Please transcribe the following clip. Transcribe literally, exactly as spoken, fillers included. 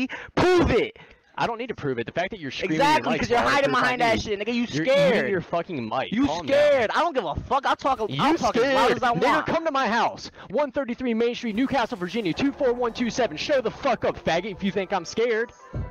nigga. Prove it. I don't need to prove it. The fact that you're screaming Exactly, because because you're hiding behind that shit, nigga. You You're scared. eating your fucking mic. You Calm scared. down. I don't give a fuck. I'll talk, You I'll talk as loud scared. as I Nigga, want. come to my house. one thirty-three Main Street, Newcastle, Virginia, two four one two seven. Show the fuck up, faggot, if you think I'm scared.